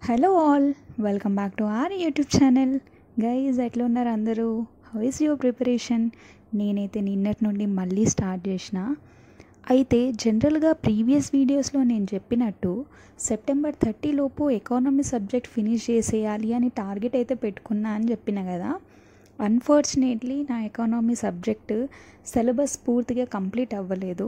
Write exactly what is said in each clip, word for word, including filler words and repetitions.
Hello all, welcome back to our YouTube channel. Guys, ఎట్లా ఉన్నారు అందరూ? How is your preparation? నేనైతే నిన్నటి నుండి మళ్ళీ స్టార్ట్ చేసిన. అయితే జనరల్గా ప్రీవియస్ వీడియోస్లో నేను చెప్పినట్టు సెప్టెంబర్ థర్టీ లోపు ఎకానమీ సబ్జెక్ట్ ఫినిష్ చేసేయాలి అని టార్గెట్ అయితే పెట్టుకున్నా అని చెప్పిన కదా. అన్ఫార్చునేట్లీ నా ఎకానమీ సబ్జెక్ట్ సిలబస్ పూర్తిగా కంప్లీట్ అవ్వలేదు.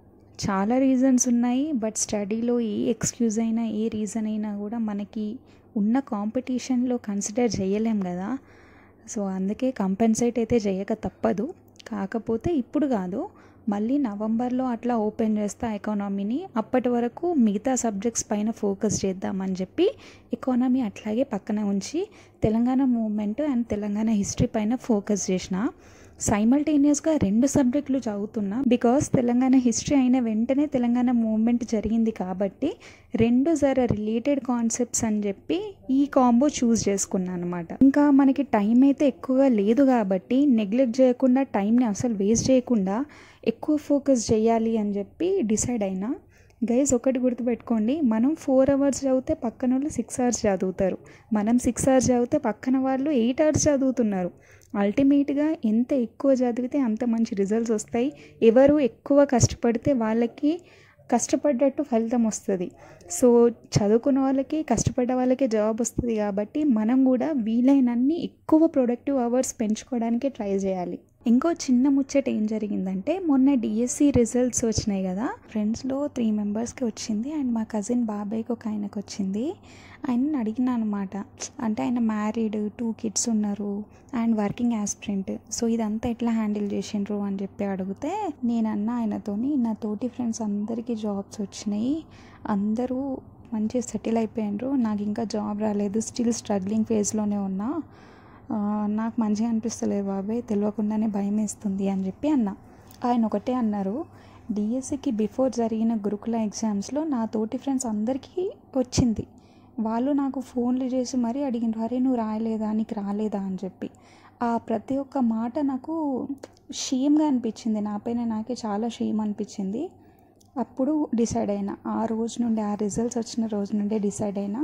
చాలా రీజన్స్ ఉన్నాయి, బట్ స్టడీలో ఏ ఎక్స్క్యూజ్ అయినా ఏ రీజన్ అయినా కూడా మనకి ఉన్న కాంపిటీషన్లో కన్సిడర్ చేయలేం కదా. సో అందుకే కంపెన్సేట్ అయితే చేయక తప్పదు. కాకపోతే ఇప్పుడు కాదు, మళ్ళీ నవంబర్లో అట్లా ఓపెన్ చేస్తా ఎకానమీని. అప్పటి వరకు మిగతా సబ్జెక్ట్స్ పైన ఫోకస్ చేద్దామని చెప్పి ఎకానమీ అట్లాగే పక్కన ఉంచి Telangana movement and Telangana history పైన ఫోకస్ చేసిన. సైమల్టేనియస్గా రెండు సబ్జెక్టులు చదువుతున్నా, బికాస్ తెలంగాణ హిస్టరీ అయిన వెంటనే తెలంగాణ మూవ్మెంట్ జరిగింది కాబట్టి రెండు జర రిలేటెడ్ కాన్సెప్ట్స్ అని చెప్పి ఈ కాంబో చూస్ చేసుకున్నాను అనమాట. ఇంకా మనకి టైం అయితే ఎక్కువగా లేదు కాబట్టి నెగ్లెక్ట్ చేయకుండా, టైంని అసలు వేస్ట్ చేయకుండా ఎక్కువ ఫోకస్ చేయాలి అని చెప్పి డిసైడ్ అయినా. గైజ్, ఒకటి గుర్తుపెట్టుకోండి, మనం ఫోర్ అవర్స్ చదివితే పక్కన వాళ్ళు సిక్స్ అవర్స్ చదువుతారు, మనం సిక్స్ అవర్స్ చదివితే పక్కన వాళ్ళు ఎయిట్ అవర్స్ చదువుతున్నారు. అల్టిమేట్గా ఎంత ఎక్కువ చదివితే అంత మంచి రిజల్ట్స్ వస్తాయి. ఎవరు ఎక్కువ కష్టపడితే వాళ్ళకి కష్టపడ్డట్టు ఫలితం వస్తుంది. సో చదువుకున్న వాళ్ళకి, కష్టపడ్డ వాళ్ళకే జాబ్ వస్తుంది. కాబట్టి మనం కూడా వీలైనన్ని ఎక్కువ ప్రొడక్టివ్ అవర్స్ పెంచుకోవడానికి ట్రై చేయాలి. ఇంకో చిన్న ముచ్చట ఏం జరిగిందంటే, మొన్న డిఎస్సి రిజల్ట్స్ వచ్చినాయి కదా. ఫ్రెండ్స్లో త్రీ మెంబర్స్కి వచ్చింది అండ్ మా కజిన్ బాబాయ్కి ఒక ఆయనకు వచ్చింది. ఆయనని అడిగిన అనమాట, అంటే ఆయన మ్యారీడ్, టూ కిడ్స్ ఉన్నారు అండ్ వర్కింగ్ యాస్పిరెంట్. సో ఇదంతా ఎట్లా హ్యాండిల్ చేసిండ్రు అని చెప్పి అడిగితే నేను అన్న ఆయనతోని, నా తోటి ఫ్రెండ్స్ అందరికీ జాబ్స్ వచ్చినాయి, అందరూ మంచిగా సెటిల్ అయిపోయినారు, నాకు ఇంకా జాబ్ రాలేదు, స్టిల్ స్ట్రగ్లింగ్ ఫేజ్లోనే ఉన్నా, నాకు మంచిగా అనిపిస్తలేదు బాబాయ్, తెలియకుండానే భయం వేస్తుంది అని చెప్పి అన్న. ఆయన ఒకటే అన్నారు, డిఎస్సికి బిఫోర్ జరిగిన గురుకుల ఎగ్జామ్స్లో నా తోటి ఫ్రెండ్స్ అందరికీ వచ్చింది. వాళ్ళు నాకు ఫోన్లు చేసి మరీ అడిగినారు, అరే నువ్వు రాయలేదా, నీకు రాలేదా అని చెప్పి. ఆ ప్రతి ఒక్క మాట నాకు షేమ్గా అనిపించింది, నాపైన నాకే చాలా షేమ్ అనిపించింది. అప్పుడు డిసైడ్ అయినా, ఆ రోజు నుండి, ఆ రిజల్ట్స్ వచ్చిన రోజు నుండే డిసైడ్ అయినా,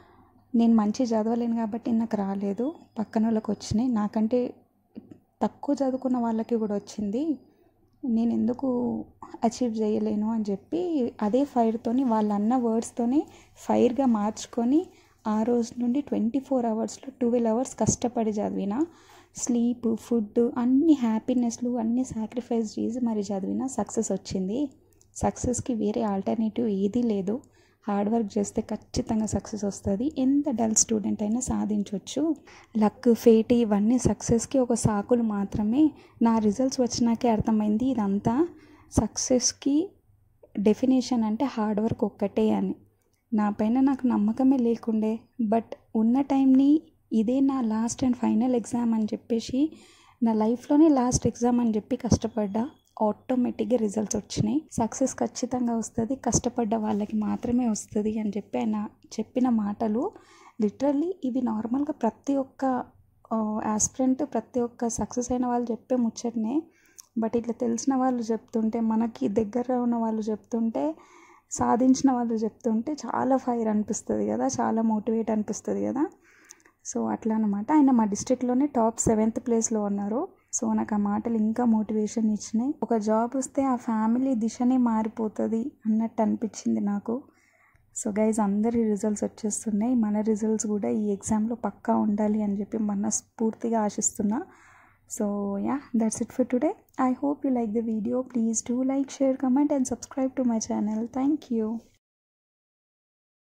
నేను మంచి చదవలేను కాబట్టి నాకు రాలేదు, పక్కన వాళ్ళకి వచ్చినాయి, నాకంటే తక్కువ చదువుకున్న వాళ్ళకి కూడా వచ్చింది, నేను ఎందుకు అచీవ్ చేయలేను అని చెప్పి అదే ఫైర్తోని, వాళ్ళు అన్న వర్డ్స్తోని ఫైర్గా మార్చుకొని ఆ రోజు నుండి ట్వంటీ ఫోర్ అవర్స్లో ట్వెల్వ్ అవర్స్ కష్టపడి చదివిన. స్లీప్, ఫుడ్, అన్ని హ్యాపీనెస్లు అన్నీ సాక్రిఫైస్ చేసి మరి చదివిన. సక్సెస్ వచ్చింది. సక్సెస్కి వేరే ఆల్టర్నేటివ్ ఏదీ లేదు. హార్డ్ వర్క్ చేస్తే ఖచ్చితంగా సక్సెస్ వస్తుంది. ఎంత డల్ స్టూడెంట్ అయినా సాధించవచ్చు. లక్, ఫేట్ ఇవన్నీ సక్సెస్కి ఒక సాకులు మాత్రమే. నా రిజల్ట్స్ వచ్చినాకే అర్థమైంది ఇదంతా సక్సెస్కి డెఫినేషన్ అంటే హార్డ్ వర్క్ ఒక్కటే అని. నా పైన నాకు నమ్మకమే లేకుండే, బట్ ఉన్న టైంని ఇదే నా లాస్ట్ అండ్ ఫైనల్ ఎగ్జామ్ అని చెప్పేసి, నా లైఫ్లోనే లాస్ట్ ఎగ్జామ్ అని చెప్పి కష్టపడ్డా. ఆటోమేటిక్గా రిజల్ట్స్ వచ్చినాయి. సక్సెస్ ఖచ్చితంగా వస్తుంది, కష్టపడ్డ వాళ్ళకి మాత్రమే వస్తుంది అని చెప్పి ఆయన చెప్పిన మాటలు లిటరల్లీ ఇవి నార్మల్గా ప్రతి ఒక్క యాస్పిరెంట్, ప్రతి ఒక్క సక్సెస్ అయిన వాళ్ళు చెప్పే ముచ్చటనే. బట్ ఇట్లా తెలిసిన వాళ్ళు చెప్తుంటే, మనకి దగ్గర ఉన్న వాళ్ళు చెప్తుంటే, సాధించిన వాళ్ళు చెప్తుంటే చాలా ఫైర్ అనిపిస్తుంది కదా, చాలా మోటివేట్ అనిపిస్తుంది కదా. సో అట్లా అనమాట. ఆయన మా డిస్ట్రిక్ట్లోనే టాప్ సెవెంత్ ప్లేస్లో ఉన్నారు. సో నాకు ఆ మాటలు ఇంకా మోటివేషన్ ఇచ్చినాయి. ఒక జాబ్ వస్తే ఆ ఫ్యామిలీ దిశనే మారిపోతుంది అన్నట్టు అనిపించింది నాకు. సో గైజ్, అందరి రిజల్ట్స్ వచ్చేస్తున్నాయి. మన రిజల్ట్స్ కూడా ఈ ఎగ్జామ్లో పక్కా ఉండాలి అని చెప్పి మనస్ఫూర్తిగా ఆశిస్తున్నా. So yeah, that's it for today. I hope you like the video. Please do like, share, comment and subscribe to my channel. Thank you.